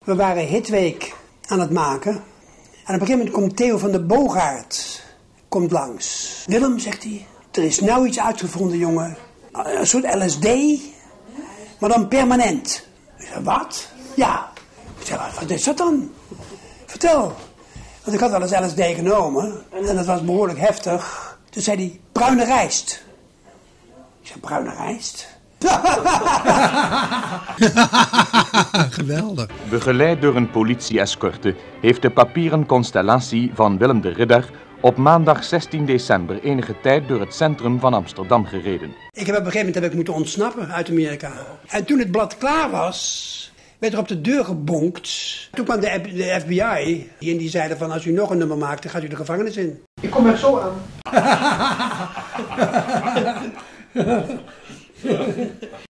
We waren Hitweek aan het maken. En op een gegeven moment komt Theo van der Boogaard langs. Willem, zegt hij, er is nou iets uitgevonden, jongen. Een soort LSD, maar dan permanent. Ik zei, wat? Ja. Ik zei, wat is dat dan? Vertel. Want ik had wel eens LSD genomen en dat was behoorlijk heftig. Toen zei hij, bruine rijst. Ik zei, bruine rijst? Geweldig. Begeleid door een politie-escorte heeft de papieren constellatie van Willem de Ridder op maandag 16 december enige tijd door het centrum van Amsterdam gereden. Op een gegeven moment moeten ontsnappen uit Amerika. En toen het blad klaar was, werd er op de deur gebonkt. Toen kwam de FBI en die zeiden van als u nog een nummer maakt, dan gaat u de gevangenis in. Ik kom er zo aan.